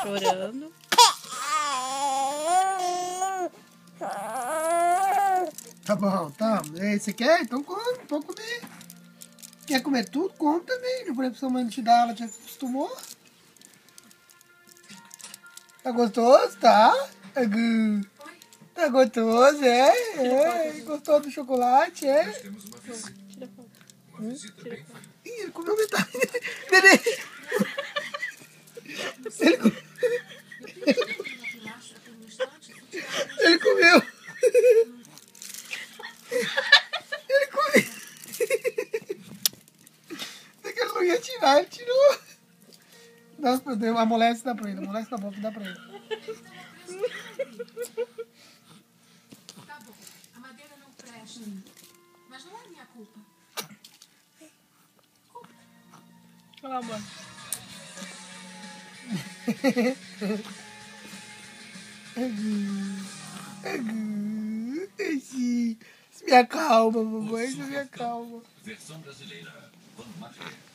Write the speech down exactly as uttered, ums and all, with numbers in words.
Chorando. Tá bom, tá. Você quer? Então come, pode comer. Quer comer tudo? Come também. Não precisa mãe te dar, ela te acostumou. Tá gostoso? Tá? Tá gostoso, é? É. Gostou do chocolate, é? Tira a foto. Hum? Ih, ele comeu metade. Nenê! Ele comeu. Ele comeu. Ele comeu. Você que ele não ia tirar, ele tirou. Dá, amolece, dá pra ele. Amolece na boca, dá pra ele. Tá bom, a madeira não presta. Mas não é minha culpa. Olha lá, amor. Isso me acalma, mamãe, isso me acalma. Versão brasileira. Vamos,